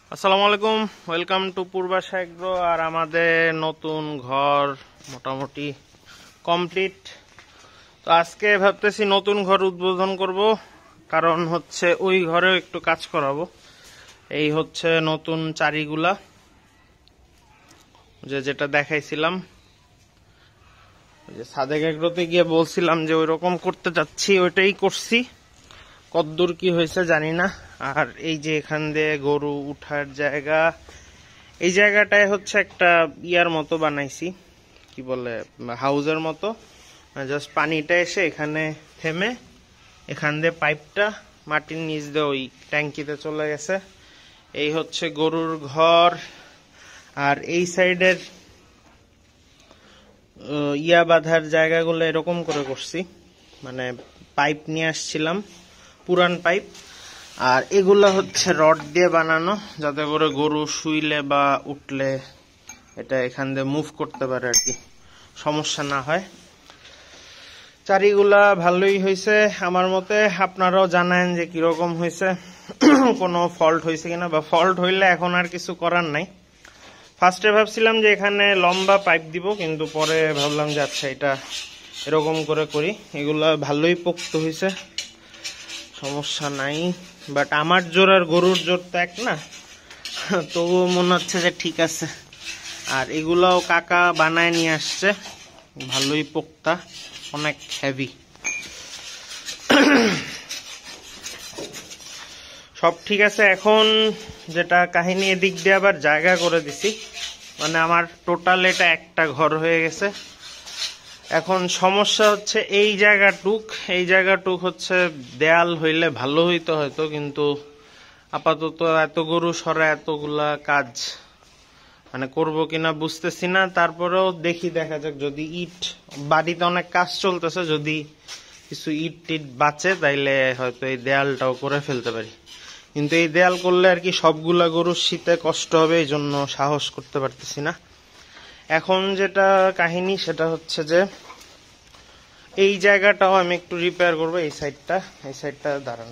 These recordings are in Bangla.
আসসালামু আলাইকুম, ওয়েলকাম টু পূর্বাশা এগ্রো। আর আমাদের নতুন ঘর মোটামুটি কমপ্লিট। তো আজকে ভাবতেছি নতুন ঘর উদ্বোধন করব, কারণ হচ্ছে ওই ঘরেও একটু কাজ করাবো। এই হচ্ছে নতুন চারিগুলা, যেটা দেখাইছিলাম, যে সাদেক এগ্রোতে গিয়ে বলছিলাম যে ওই রকম করতে যাচ্ছি, ওইটাই করছি। কদ্দূর কি হয়েছে জানি না। আর এই যে এখান দিয়ে গরু উঠার জায়গা, এই জায়গাটায় হচ্ছে একটা ইয়ার মতো বানাইছি, কি বলে, হাউজের মতো। জাস্ট পানিটা এসে এখানে থেমে এখান দিয়ে পাইপটা মাটির নিচ দিয়ে ওই ট্যাঙ্কিতে চলে গেছে। এই হচ্ছে গরুর ঘর। আর এই সাইডের ইয়া বাঁধার জায়গাগুলো এরকম করে করছি, মানে পাইপ নিয়ে আসছিলাম, পুরান পাইপ। আর এগুলা হচ্ছে রড দিয়ে বানানো, যাতে করে গরু শুইলে বা উঠলে এটা এখান দিয়ে মুভ করতে পারে, আর কি সমস্যা না হয়। চারিগুলা ভালোই হয়েছে আমার মতে। আপনারাও জানেন যে কিরকম হয়েছে, কোনো ফল্ট হয়েছে কিনা, বা ফল্ট হইলে এখন আর কিছু করার নাই। ফার্স্টে ভাবছিলাম যে এখানে লম্বা পাইপ দিব, কিন্তু পরে ভাবলাম যে আচ্ছা এটা এরকম করে করি। এগুলা ভালোই পোক্ত হয়েছে, সমস্যা নাই। বাট আমার জোর আর গরুর জোর তো এক না, তবুও মনে হচ্ছে যে ঠিক আছে। আর এগুলাও কাকা বানায় নিয়ে আসছে, ভালোই পোক্তা, অনেক হেভি। সব ঠিক আছে। এখন যেটা কাহিনী, এদিক দিয়ে আবার জায়গা করে দিছি, মানে আমার টোটাল এটা একটা ঘর হয়ে গেছে। এখন সমস্যা হচ্ছে এই জায়গাটুক হচ্ছে দেয়াল হইলে ভালো হইতো হয়তো, কিন্তু আপাতত এত গরু সরা এতগুলা কাজ মানে করবো কিনা বুঝতেছি না। তারপরেও দেখা যাক, যদি ইট, বাড়িতে অনেক কাজ চলতেছে, যদি কিছু ইট টিট বাঁচে তাইলে হয়তো এই দেয়ালটাও করে ফেলতে পারি। কিন্তু এই দেয়াল করলে আর কি সবগুলা গরুর শীতে কষ্ট হবে, এই জন্য সাহস করতে পারতেছি না। এখন যেটা কাহিনী সেটা হচ্ছে যে এই জায়গাটাও আমি একটু রিপেয়ার করবো। এই সাইডটা দাঁড়ান।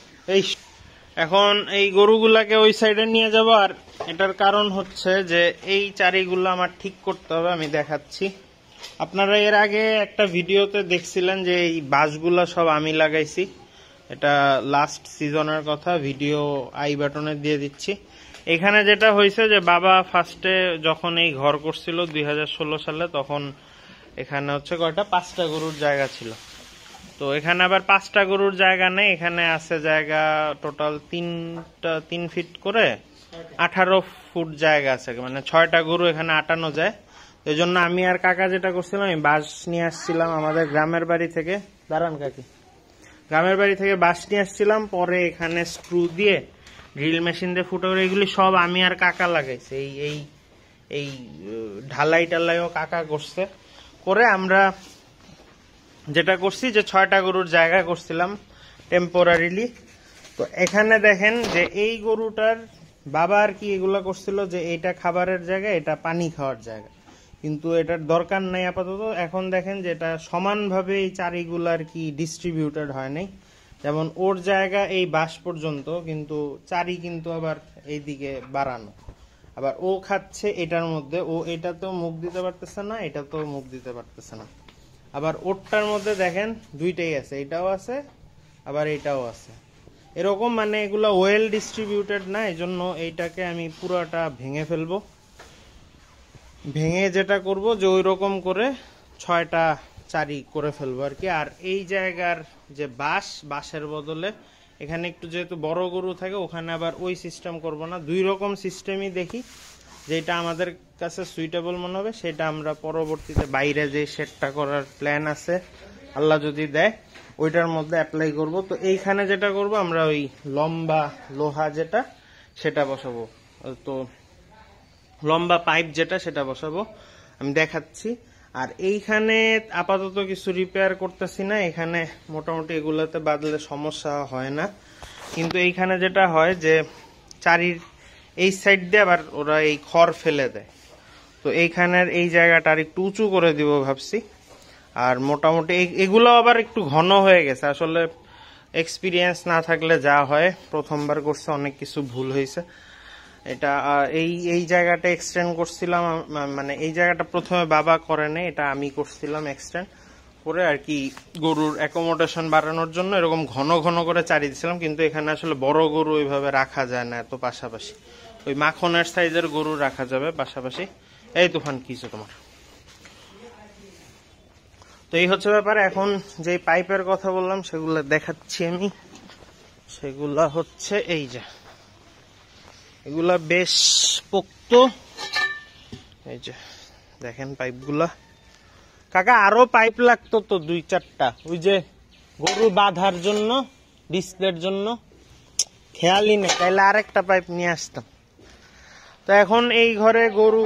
এখন এই গরুগুলাকে ওই সাইডে নিয়ে যাব। আর এটার কারণ হচ্ছে যে এই চারিগুলো আমার ঠিক করতে হবে, আমি দেখাচ্ছি। আপনারা এর আগে একটা ভিডিওতে দেখছিলেন যে এই বাঁশগুলা সব আমি লাগাইছি, এটা লাস্ট সিজনের কথা, ভিডিও আই বাটনে দিয়ে দিচ্ছি। এখানে যেটা হয়েছে যে বাবা ফার্স্টে যখন এই ঘর করছিল 2016 সালে, তখন এখানে হচ্ছে কয়টা 5টা গরুর জায়গা ছিল। তো এখানে আবার 5টা গরুর জায়গা নেই, এখানে আছে জায়গা টোটাল 3 ফিট করে 18 ফুট জায়গা আছে, মানে 6টা গরু এখানে আটানো যায়। এই জন্য আমি আর কাকা যেটা করছিলাম, আমি বাঁশ নিয়ে আসছিলাম আমাদের গ্রামের বাড়ি থেকে। দাঁড়ান কাকি, গ্রামের বাড়ি থেকে বাঁশ নিয়ে আসছিলাম, পরে এখানে স্ক্রু দিয়ে ড্রিল মেশিন দিয়ে ফুটো করে এগুলি সব আমি আর কাকা লাগাইছে। এই ঢালাই টালাইও কাকা করছে। করে আমরা যেটা করছি যে 6টা গরুর জায়গা করছিলাম টেম্পোরারিলি। তো এখানে দেখেন যে এই গরুটার বাবা আর কি এগুলা করছিল যে এটা খাবারের জায়গা, এটা পানি খাওয়ার জায়গা, কিন্তু এটার দরকার নাই আপাতত। এখন দেখেন যে এটা সমানভাবে এই চারিগুলো আর কি ডিস্ট্রিবিউটেড হয় নাই। যেমন ওর জায়গা এই বাঁশ পর্যন্ত, কিন্তু চারি কিন্তু আবার এইদিকে বাড়ানো। আবার ও খাচ্ছে এটার মধ্যে, ও এটাতেও মুখ দিতে পারতেছে না, এটাতেও মুখ দিতে পারতেছে না। আবার ওরটার মধ্যে দেখেন দুইটাই আছে, এটাও আছে আবার এটাও আছে, এরকম, মানে এগুলো ওয়েল ডিস্ট্রিবিউটেড না। এই জন্য এইটাকে আমি পুরোটা ভেঙে ফেলবো। ভেঙে যেটা করব যে ওই রকম করে 6টা চারি করে ফেলবো আর কি। আর এই জায়গার যে বাঁশের বদলে এখানে একটু যেহেতু বড় গরু থাকে, ওখানে আবার ওই সিস্টেম করব না, 2 রকম সিস্টেমই দেখি যেটা আমাদের কাছে সুইটেবল মনে হবে, সেটা আমরা পরবর্তীতে বাইরে যে সেটটা করার প্ল্যান আছে আল্লাহ যদি দেয় ওইটার মধ্যে অ্যাপ্লাই করব। তো এইখানে যেটা করব আমরা ওই লম্বা লোহা যেটা সেটা বসাবো, তো লম্বা পাইপ যেটা সেটা বসাবো, আমি দেখাচ্ছি। আর এইখানে আপাতত কিছু রিপেয়ার করতেছি না, এখানে মোটামুটি এগুলোতে বাদলে সমস্যা হয় না। কিন্তু এইখানে যেটা হয় যে চারির এই সাইড দিয়ে আবার ওরা এই খড় ফেলে দেয়, তো এইখানের এই জায়গাটা আর একটু উঁচু করে দিব ভাবছি। আর মোটামুটি এগুলো আবার একটু ঘন হয়ে গেছে, আসলে এক্সপিরিয়েন্স না থাকলে যা হয়, প্রথমবার করছে অনেক কিছু ভুল হয়েছে। এটা এই জায়গাটা এক্সটেন্ড করছিলাম, মানে এই জায়গাটা প্রথমে বাবা করে নেই, এটা আমি করছিলাম এক্সটেন্ড করে আর কি, গরুর অ্যাকোমোডেশন বাড়ানোর জন্য এরকম ঘন ঘন করে চারি দিয়েছিলাম। কিন্তু এখানে আসলে বড় গরু ওইভাবে রাখা যায় না এত পাশাপাশি, ওই মাখনের সাইজের গরু রাখা যাবে পাশাপাশি। এই তুফান কিছু তোমার, তো এই হচ্ছে ব্যাপার। এখন যে পাইপের কথা বললাম সেগুলো দেখাচ্ছি আমি। সেগুলা হচ্ছে এই যে, এগুলা বেশ পোক্ত, এই যে দেখেন পাইপগুলা। কাকা আরো পাইপ লাগতো তো 2-4টা, ওই যে গরু বাঁধার জন্য, ডিসপ্লের জন্য, খেয়ালই নেই, তাইলে আরেকটা পাইপ নিয়ে আসতাম। তো এখন এই ঘরে গরু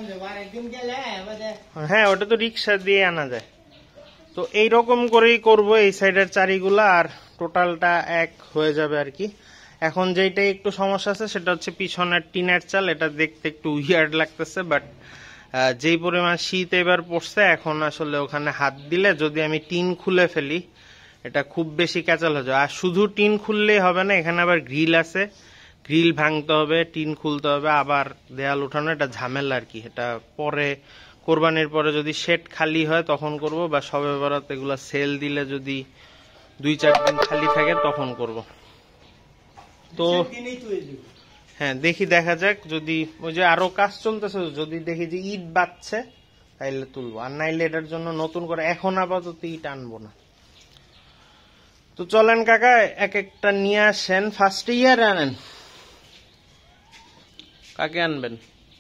হ্যাঁ ওটা তো রিক্সা দিয়ে আনা যায়। তো এইরকম করেই করবো এই সাইডের চারিগুলা, আর টোটালটা এক হয়ে যাবে আর কি। এখন যেইটাই একটু সমস্যা আছে সেটা হচ্ছে পিছনের টিনের চাল, এটা দেখতে একটু উইয়ার্ড লাগতেছে, বাট যেই পরিমাণ শীত এবার পড়ছে এখন আসলে ওখানে হাত দিলে যদি আমি টিন খুলে ফেলি এটা খুব বেশি ক্যাচাল হয়ে যায়। আর শুধু টিন খুললেই হবে না, এখানে আবার গ্রিল আছে, গ্রিল ভাঙতে হবে, টিন খুলতে হবে, আবার দেয়াল উঠানো, এটা ঝামেলা আর কি। এটা পরে কোরবানির পরে যদি শেড খালি হয় তখন করব, বা সবে বরাত এগুলা সেল দিলে যদি 2-4 দিন খালি থাকে তখন করব। তো হ্যাঁ দেখি, দেখা যাক, যদি ওই যে আরো কাজ চলতেছে, যদি দেখি যে ইট বাচ্ছে তাইলে তুলবো, আর নাইলে এটার জন্য নতুন করে এখন আপাতত ইট আনবো না। তো চলেন কাকা এক একটা নিয়ে আসেন, ফার্স্ট ইয়ার আনেন, কাকে আনবেন?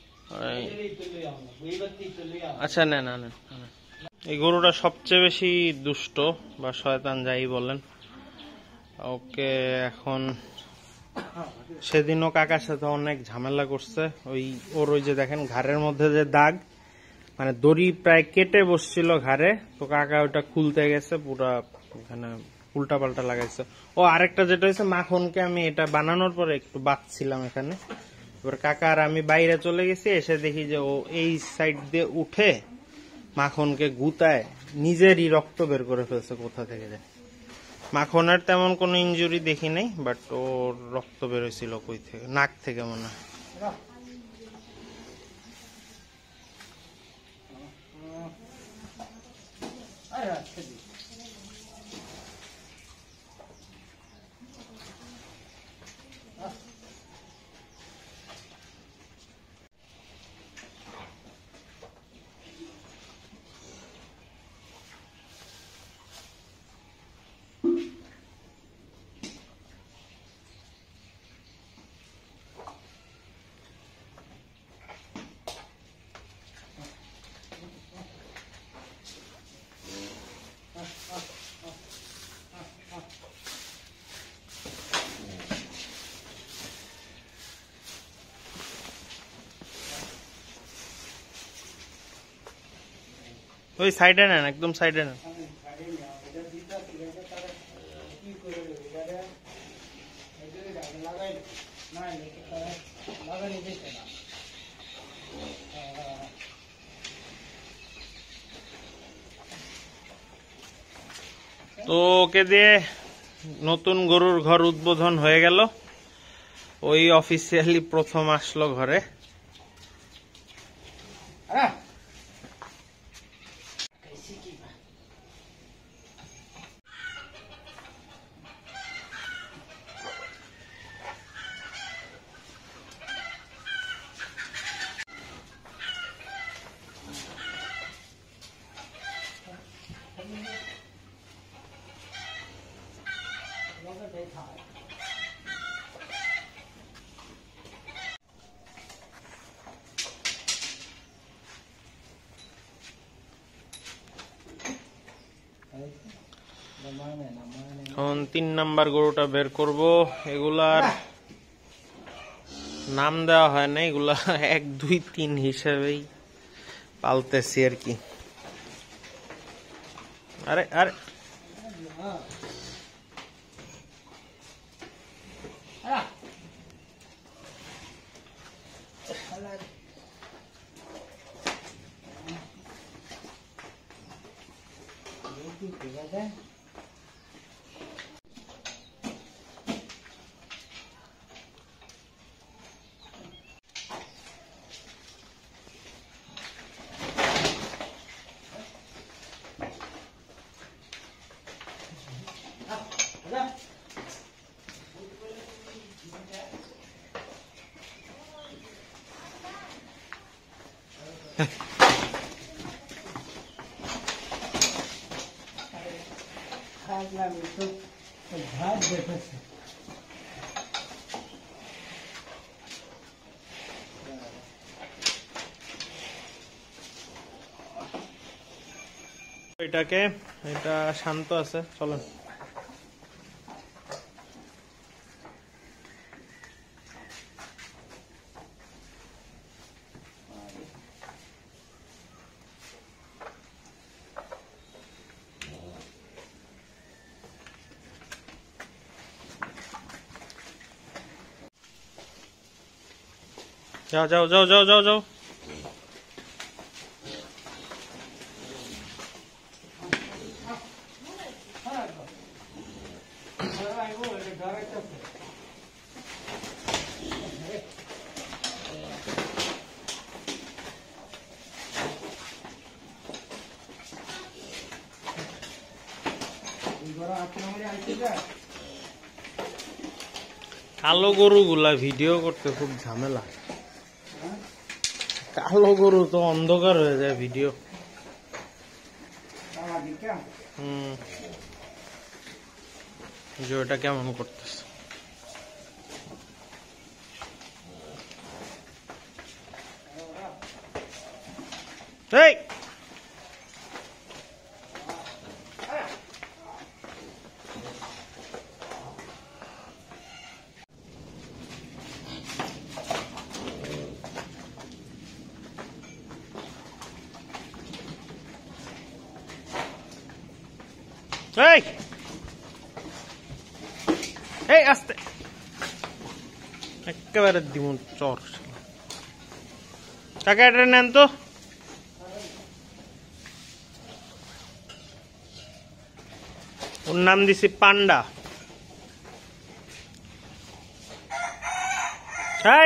আচ্ছা নেন আনেন। এই গরুটা সবচেয়ে বেশি দুষ্ট বা শয়তান যাই বলেন। ওকে এখন সেদিনও কাকার সাথে অনেক ঝামেলা করছে, ওর ওই যে দেখেন ঘাড়ের মধ্যে যে দাগ, মানে দড়ি প্রায় কেটে বসছিল ঘাড়ে, তো কাকা ওটা খুলতে গেছে, পুরা ওখানে উল্টা পাল্টা লাগাইছে। ও আরেকটা যেটা হয়েছে, মাখনকে আমি এটা বানানোর পরে একটু বাঁচছিলাম এখানে, এবার কাকা আর আমি বাইরে চলে গেছি, এসে দেখি যে ও এই সাইড দিয়ে উঠে মাখনকে গুতায় নিজেরই রক্ত বের করে ফেলছে কোথা থেকে যায়। মাখনের তেমন কোনো ইনজুরি দেখি নাই, বাট ওর রক্ত বের হয়েছিল কই থেকে, নাক থেকে মনে হয়। ওই সাইডে নেন, একদম সাইডে নেন। তো ওকে দিয়ে নতুন গরুর ঘর উদ্বোধন হয়ে গেল, ওই অফিসিয়ালি প্রথম আসলো ঘরে। এখন 3 নাম্বার গরুটা বের করব। এগুলার নাম দেওয়া হয় না, এগুলা 1, 2, 3 হিসেবেই পালতেছি আর কি। আরে আরে এটাকে এটা শান্ত আছে, চলেন। যাও যাও যাও যাও যাও যাও। কালো গরু গুলা ভিডিও করতে খুব ঝামেলা। কালো গরু তো অন্ধকার হয়ে যায় ভিডিও। যে ওটা কেমন করতেছে। এই এই এই আস্তে, একেবারে দিমু চর। টাকা এটা নেন তো। ওর নাম দিছি পান্ডা। এই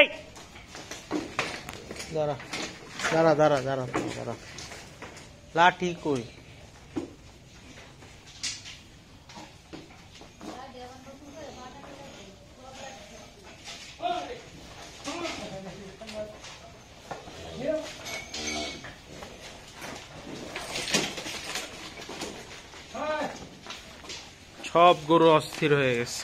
দাঁড়া দাঁড়া দাঁড়া দাঁড়া দাঁড়া, লাঠি কই? সব গরু অস্থির হয়ে গেছে।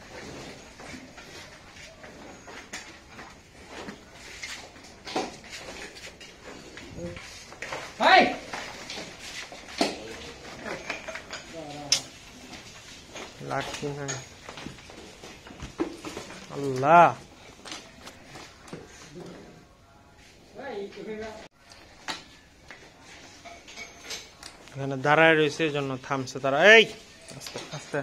লাঠি নাই, আল্লাহ। এখানে দাঁড়ায় রয়েছে, এই জন্য থামছে তারা। এই আস্তে আস্তে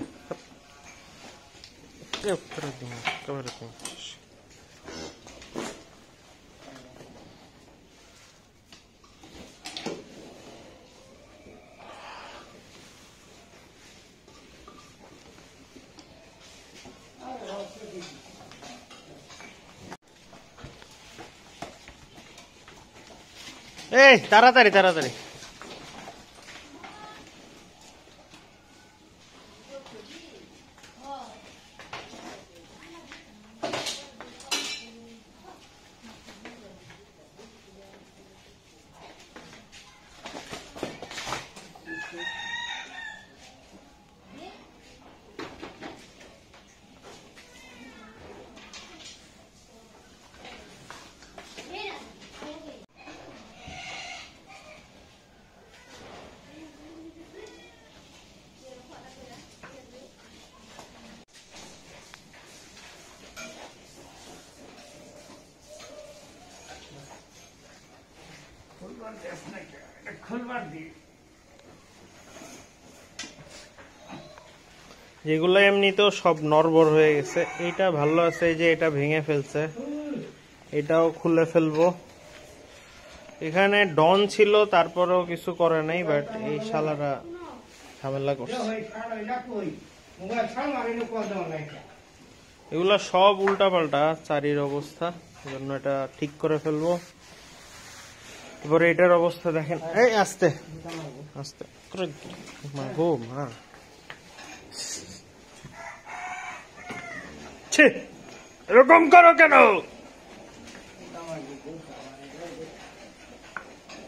এই তাড়াতাড়ি তাড়াতাড়ি। যেগুলো এমনিতেও সব নড়বড় হয়ে গেছে, এইটা ভালো আছে যে এটা ভেঙে ফেলছে, এটাও খুলে ফেলবো। এখানে ডন ছিল, তারপরেও কিছু করে নাই, বাট এই শালারা ঝামেলা করছে। এগুলা সব উল্টা পাল্টা চারির অবস্থা, জন্য এটা ঠিক করে ফেলবো। এবারে এটার অবস্থা দেখেন। এই আস্তে আস্তে গো মা, এরকম করো কেন?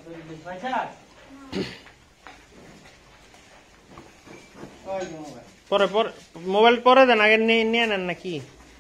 পরে পরে মোবাইল পরে দেন, আগে নিয়ে নেন নাকি?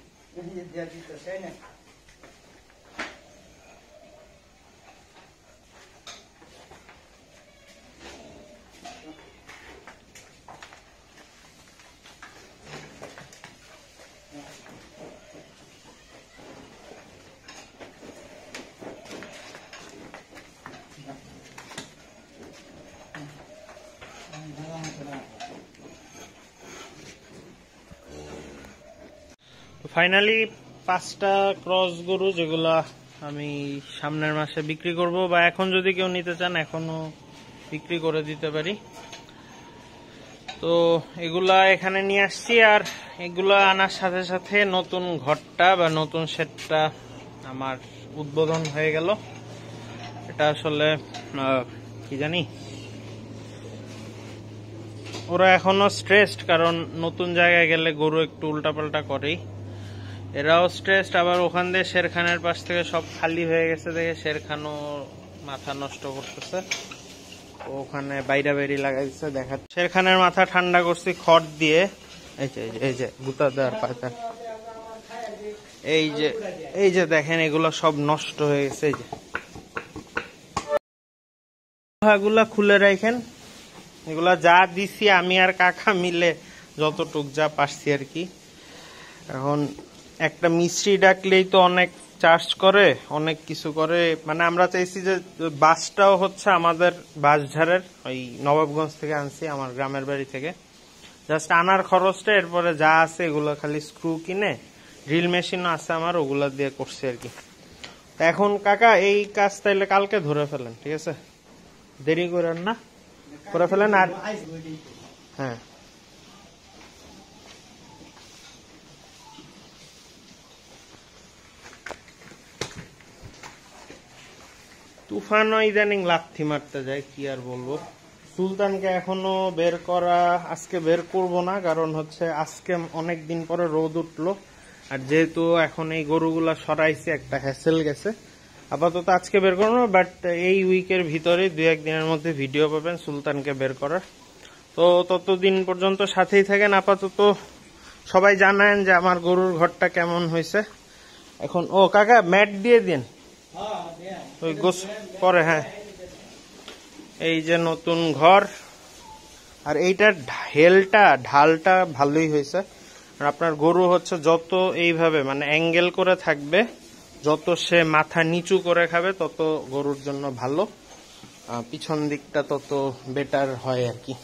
ফাইনালি 5টা ক্রস গরু, যেগুলা আমি সামনের মাসে বিক্রি করব, বা এখন যদি কেউ নিতে চান এখনো বিক্রি করে দিতে পারি। তো এগুলা এখানে নিয়ে আসছি, আর এগুলা আনার সাথে সাথে নতুন ঘরটা বা নতুন শেডটা আমার উদ্বোধন হয়ে গেল। এটা আসলে কি জানি, ওরা এখনো স্ট্রেসড, কারণ নতুন জায়গায় গেলে গরু একটু উল্টাপাল্টা করেই। এরাও স্ট্রেসড, আবার ওখান দিয়ে শেরখানের পাশ থেকে সব খালি হয়ে গেছে দেখে শেরখানও মাথা নষ্ট করতেছে, ওখানে বাইরা বাইরি লাগাইছে। দেখা শেরখানের মাথা ঠান্ডা করছি খড় দিয়ে, এই যে গুতা দেওয়ার পাতা, এই যে দেখেন এগুলো সব নষ্ট হয়ে গেছে। এই যে এগুলা খুলে রাখেন, এগুলা যা দিছি আমি আর কাকা মিলে যতটুক যা পারছি আর কি। এখন একটা মিস্ত্রি ডাকলেই তো অনেক চার্জ করে, অনেক কিছু করে। মানে আমরা চাইছি যে বাসটাও হচ্ছে আমাদের বাসঝাড়ের, ওই নবাবগঞ্জ থেকে আনছি, আমার গ্রামের বাড়ি থেকে। জাস্ট আনার খরচটা, এরপরে যা আছে এগুলো খালি স্ক্রু কিনে, ড্রিল মেশিনও আছে আমার, ওগুলা দিয়ে করছি আর কি। এখন কাকা এই কাজ তাইলে কালকে ধরে ফেলেন, ঠিক আছে? দেরি করেন না, করে ফেলেন। আর হ্যাঁ, তুফানও ইদানিং লাথি মারতে যায়, কি আর বলবো। সুলতানকে এখনো বের করা, আজকে বের করব না, কারণ হচ্ছে আজকে অনেক দিন পরে রোদ উঠলো, আর যেহেতু এখন এই গরুগুলা সরাইছে একটা হ্যাসেল গেছে, আপাতত আজকে বের করবো। বাট এই উইকের ভিতরে 2-1 দিনের মধ্যে ভিডিও পাবেন সুলতানকে বের করার। তো ততদিন পর্যন্ত সাথেই থাকেন। আপাতত সবাই জানেন যে আমার গরুর ঘরটা কেমন হয়েছে। এখন ও কাকা ম্যাট দিয়ে দিন ওই গোস পরে। হ্যাঁ, এই যে নতুন ঘর, আর এইটার ঢালটা ভালোই হয়েছে। আর আপনার গরু হচ্ছে যত এইভাবে মানে অ্যাঙ্গেল করে থাকবে, যত সে মাথা নিচু করে খাবে, তত গরুর জন্য ভালো, পিছন দিকটা তত বেটার হয় আর কি।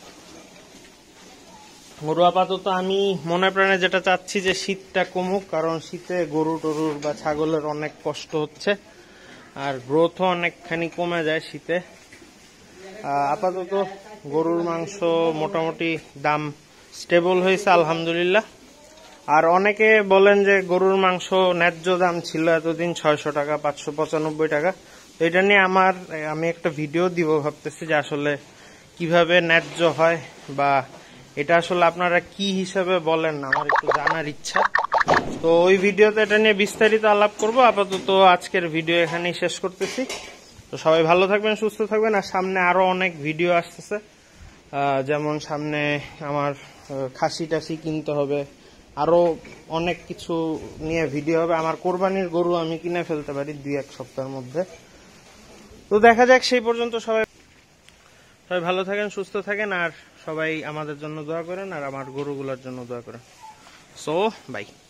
গরু আপাতত আমি মনে প্রাণে যেটা চাচ্ছি যে শীতটা কমুক, কারণ শীতে গরু টরুর বা ছাগলের অনেক কষ্ট হচ্ছে, আর গ্রোথও অনেকখানি কমে যায় শীতে। আপাতত গরুর মাংস মোটামুটি দাম স্টেবল হয়েছে আলহামদুলিল্লাহ। আর অনেকে বলেন যে গরুর মাংস ন্যায্য দাম ছিল এতদিন 600 টাকা, 595 টাকা। তো এটা নিয়ে আমি একটা ভিডিও দিব ভাবতেছি, যে আসলে কিভাবে ন্যায্য হয়, বা এটা আসলে আপনারা কি হিসাবে বলেন, আমার একটু জানার ইচ্ছা। তো ওই ভিডিওতে এটা নিয়ে বিস্তারিত আলাপ করব। আপাতত আজকের ভিডিও এখানেই শেষ করতেছি। তো সবাই ভালো থাকবেন, সুস্থ থাকবেন। আর সামনে আরো অনেক ভিডিও আসতেছে, যেমন সামনে আমার খাসি টাসি কিনতে হবে, আরো অনেক কিছু নিয়ে ভিডিও হবে। আমার কোরবানির গরু আমি কিনে ফেলতে পারি 2-1 সপ্তাহের মধ্যে। তো দেখা যাক, সেই পর্যন্ত সবাই ভালো থাকেন, সুস্থ থাকেন, আর সবাই আমাদের জন্য দোয়া করেন, আর আমার গরুগুলোর জন্য দোয়া করেন। So by.